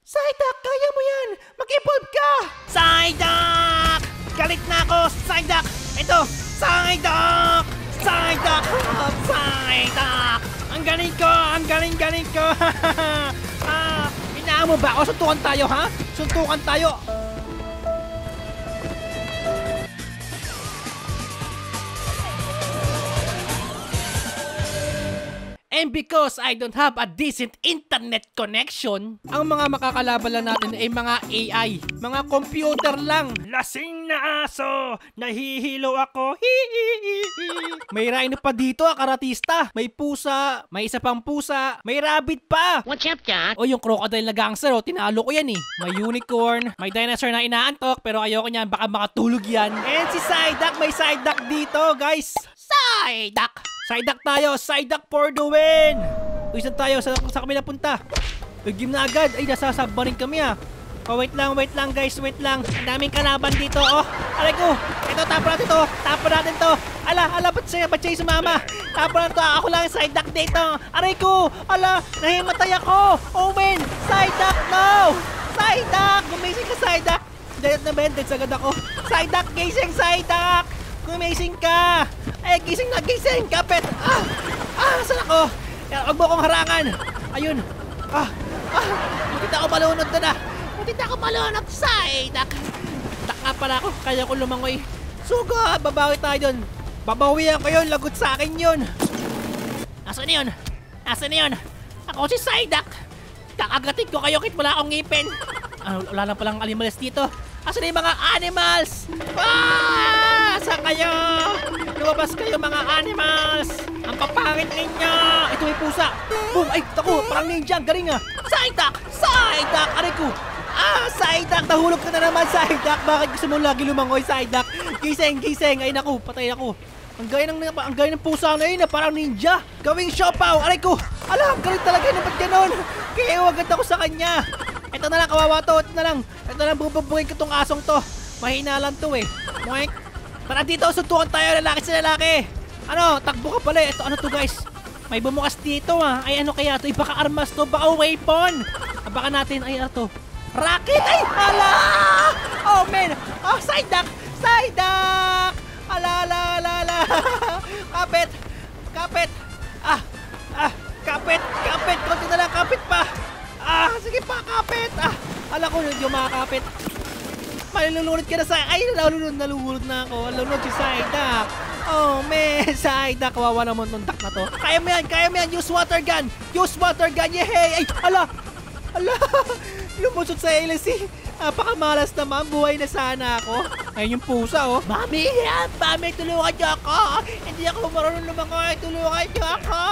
Psyduck, kaya mo yan! Mag-evolve ka! Psyduck! Galit na ako, Psyduck! Ito, Psyduck! Psyduck! Psyduck! Ang galing ko! Ang galing ko! Inaan mo ba ako? Suntukan tayo, ha? Suntukan tayo! And because I don't have a decent internet connection, ang mga makakalaban lang natin ay mga AI, mga computer lang. Lasing na aso, nahihilo ako. May rhino pa dito, karatista. May pusa, may isa pang pusa, may rabbit pa. What's up, Cat? O yung crocodile na gangster, tinalo ko yan eh. May unicorn, may dinosaur na inaantok, pero ayoko niyan, baka makatulog yan. And si Psyduck, may Psyduck dito, guys. Psyduck! Psyduck tayo! Psyduck for the win! Uy, saan tayo? Sa kami napunta? Uy, game na agad! Ay, nasa submarine kami ah! Oh, wait lang guys, wait lang! Ang daming kalaban dito, oh! Aray ko! Ito, tapon natin to! Tapon natin to! Ala, ba't siya sumama? Tapon natin to! Ako lang yung Psyduck dito! Aray ko! Ala, nahimatay ako! Oh, man! Psyduck, no! Psyduck! Gumising ka, Psyduck! Dead na ba? Dead sagad ako! Psyduck, gising, Psyduck! Gumising ka! Eh, gising na, gising! Kapit! Saan ako? Huwag mo akong harangan! Ayun! Buti na ako malunod na na! Buti na ako malunod! Psyduck! Taka pala ako, kaya ko lumangoy. Suga! Babawi tayo dun! Babawihan ko yun! Lagot sa akin yun! Asan yun? Asan yun? Ako si Psyduck! Kakagatin ko kayo kahit wala akong ngipin! Wala lang palang animals dito! Asan yung mga animals? Saan kayo? Lumabas kayo mga animals! Ang papangit ninyo! Ito may pusa! Boom! Ay, tako! Parang ninja! Galing ah! Psyduck! Psyduck! Aray ko! Psyduck! Nahulog ka na naman, Psyduck! Bakit gusto mo lagi lumangoy, Psyduck? Gising! Gising! Ay naku! Patay ako! Ang gaya ng pusa na yun na parang ninja! Gawing siopaw! Aray ko! Alam! Galing talaga na ba't ganon? Kaya agad ako sa kanya! Ito na lang, kawawa to! Ito na lang! Ito na lang, bububugin ko tong asong to! Mahina lang to eh! Moink! Tara dito! Suntukan tayo! Lalaki sa lalaki! Ano? Takbo ka pala! Ito ano to guys? May bumukas dito ah! Ay ano kaya to? Baka armas to! Baka weapon! Baka natin ay ano to? Rocket! Ay! Hala! Oh man! Oh! Psyduck! Psyduck! Ala! Kapit! Kapit! Kapit! Kapit! Kunti na lang! Kapit pa! Sige pa! Kapit! Ala ko yung makakapit! Malulunod ka na sa... Ay! Nalulunod na ako! Nalulunod si Psyduck! Oh man! Psyduck! Kawawa naman nung duck na to! Kaya mo yan! Kaya mo yan! Use water gun! Use water gun! Yehey! Ay! Ala! Ala! Lumusot sa LSC! Napakamalas naman! Buhay na sana ako! Ayun yung pusa oh! Mami! Mami! Tulungan niyo ako! Hindi ako marunong lumangoy! Tulungan niyo ako!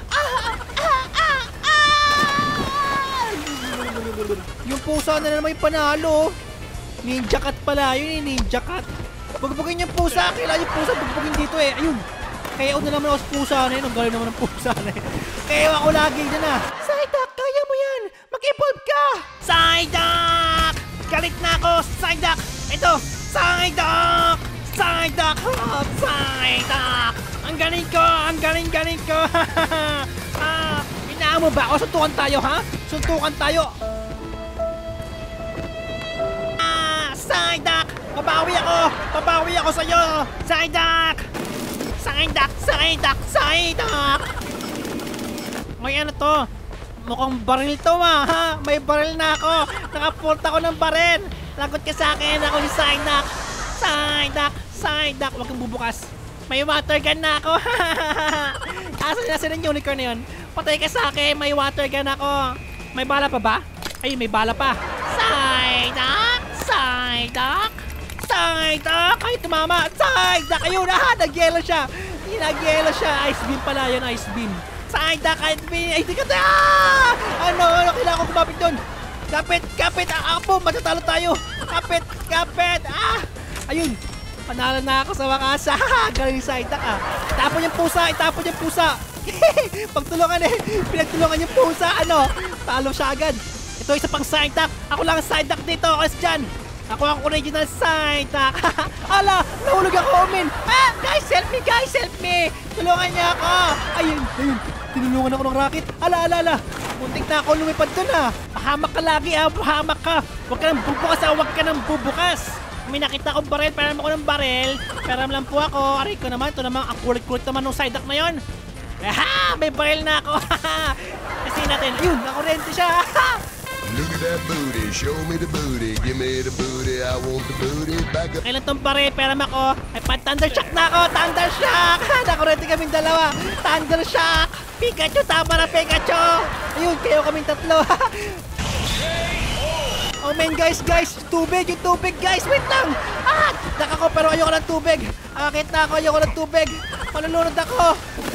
Yung pusa na naman yung panalo! Ninja cat pala yun eh! Ninja cat! Bugbugin yung pusa! Kailangan yung pusa bugbugin dito eh! Ayun! Kaya na naman ako sa pusa na yun! Ang galing naman ng pusa na yun! Kaya ako lagi dyan ah! Psyduck! Kaya mo yan! Mag-evolve ka! Psyduck! Galit na ako! Psyduck! Ito! Psyduck! Psyduck! Psyduck! Ang galing ko! Ang galing ko! Inaan mo ba ako? Suntukan tayo ha? Suntukan tayo! Psyduck! Babawi ako! Babawi ako sa'yo! Psyduck! Psyduck! Psyduck! Psyduck! May ano to? Mukhang baril to ha? May baril na ako! Nakaport ako ng baril! Lagot ka sa akin! Ako si Psyduck! Psyduck! Psyduck! Huwag kang bubukas! May water gun na ako! Asan yung unicorn na yun? Patay ka sa akin! May water gun ako! May bala pa ba? Ay, may bala pa! Psyduck! Psyduck! Psyduck! Ay, tumama! Psyduck! Ayun! Nag-yellow siya! Nag-yellow siya! Ice beam pala yun! Ice beam! Psyduck! Ice beam! Ay, di ka tayo! Ano? Kailangan ko kumapit doon! Kapit! Kapit! Ako! Matatalo tayo! Kapit! Kapit! Ayun! Panalo na ako sa wakas! Galing Psyduck ah! Itapon yung pusa! Itapon yung pusa! Pagtulungan eh! Pinagtulungan yung pusa! Ano? Talo siya agad! Ito isa pang Psyduck! Ako lang ang Psyduck dito! Kasi dyan! Ako ang original Psyduck! Ala! Nahulog ako, men! Guys! Help me! Guys! Help me! Tulungan niya ako! Ayun! Ayun! Tinulungan ako ng rocket! Ala! Ala! Ala! Muntik na ako lumipad dun ah. Pahamak ka lagi ah, pahamak ka. Huwag ka nang bubukas ah, huwag ka nang bubukas. May nakita akong baril, peram ako ng baril. Peram lang po ako. Aray ko naman, ito naman, ang kulit-kulit naman ng Psyduck na yun. Aha! May baril na ako. Kasi natin, ayun, nakurente siya. Look at that booty, show me the booty, give me the booty, I want the booty back up. Kailan tong baril, peram ako. Ay, thunder shock na ako, thunder shock. Nakurente kaming dalawa. Thunder shock. Pikachu, tama na Pikachu. Ayun, kayo kaming tatlo. Oh man guys, tubig, yung tubig guys, wait lang! Ah! Dak ako pero ayoko ng tubig. Akit na ako, ayoko ng tubig. Malulunod ako.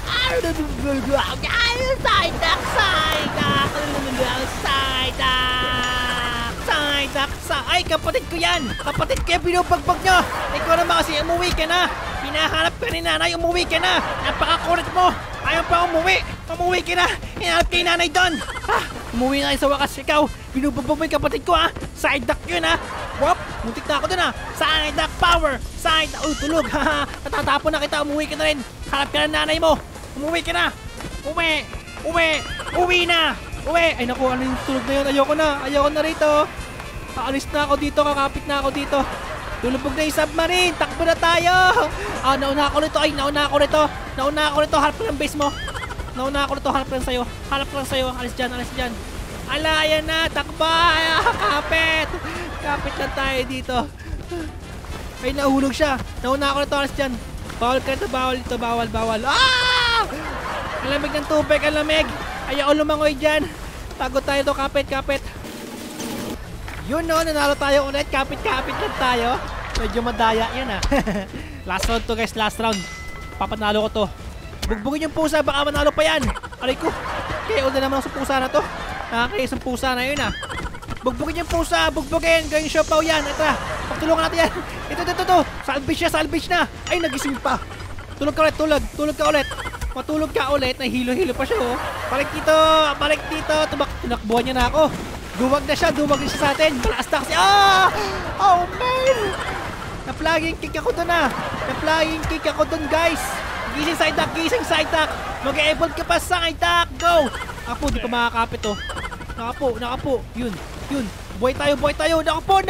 Psyduck! Ay, kapatid ko yan! Kapatid ko yan, binubagbag nyo! Ikaw naman kasi, umuwi ka na! Hinahanap ka ni nanay, umuwi ka na! Napakakulit mo! Ayaw pa umuwi! Umuwi ka na! Hinahanap kay nanay doon! Ah! Umuwi na sa wakas, ikaw! Binubagbag mo yung kapatid ko ha! Psyduck yun ha! Wop! Muntik na ako dun ha! Psyduck power! Psyduck! Oh, tulog! Haha! Natatapon na kita! Umuwi ka na rin! Hanap ka ng nanay mo! Umuwi ka na! Uwi! na! Uwi! Ay naku, ano yung tulog na yun? Ayoko na rito! Aalis na ako dito, kakapit na ako dito. Lulubog na yung submarine, takbo na tayo. Ah, nauna ako rito, harap ko ng base mo. Harap lang sa'yo. Alis dyan. Ala, ayan na, takba. Kapit lang tayo dito. Ay, nahulog siya. Nauna ako rito, alis dyan. Bawal ka rito, bawal. Ah! Alamig ng tubig, alamig. Ayaw lumangoy dyan. Tago tayo to, kapit. Yun no, nanalo tayo ulit. Kapit lang tayo. Medyo madaya yun ah. Last round to guys, last round. Papanalo ko to. Bugbugin yung pusa, baka manalo pa yan. Aray ko, kaya na naman ako sa pusa na to. Nakakayos ang pusa na yun ah. Bugbugin yung pusa, bugbugin. Gawin siopaw yan. Ito, pagtulungan natin yan. Ito. Salvage na. Ay, nagising pa. Tulog ka ulit. Matulog ka ulit. Nahilo-hilo pa siya oh. Balik dito. Tinakbuhan niya na ako. Duwag na siya sa atin. Malakas na kasi. Oh man! Na-flagging kick ako dun guys. Gising Psyduck. Mag-e-evolve ka pa Psyduck. Go! Ako, di pa makakapit to. Nakapo. Yun. Buhay tayo. Nakapo.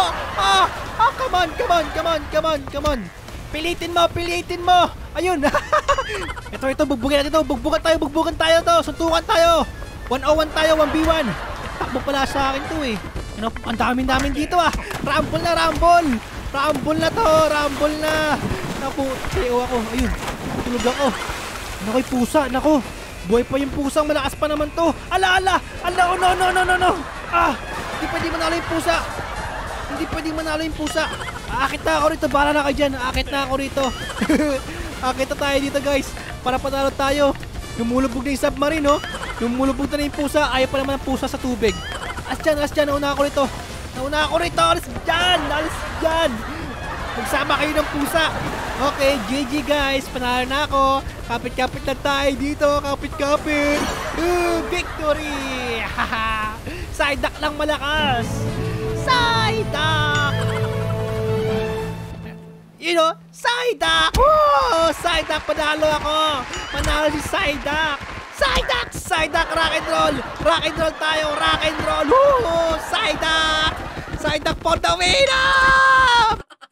Come on. Pilitin mo. Ayun. ito, bugbugan tayo to. Suntukan tayo. 101 tayo, 1v1. Takbo pala sa akin to eh. Ano, ang dami-dami dito ah. Rumble na. Naku, sayo ako. Ayun, tulog ako. Naku, yung pusa. Buhay pa yung pusang, malakas pa naman to. Ala, no. Ah, hindi pwede manalo yung pusa. Aakit na ako rito, bahala na kayo dyan. Aakit na tayo dito guys. Para panalo tayo. Lumulubog na yung submarine, no? Lumulubog na yung pusa. Ayaw pa naman ang pusa sa tubig. Alas dyan. Nauna ako rito. Alis dyan. Magsama kayo ng pusa. Okay, GG guys. Panalo na ako. Kapit lang tayo dito. Kapit. Victory! Psyduck lang malakas. Psyduck! You know, Psyduck! Woo! Psyduck, panalo ako! Panalo si Psyduck! Psyduck, rock and roll tayo, rock and roll! Woo! Psyduck for the win!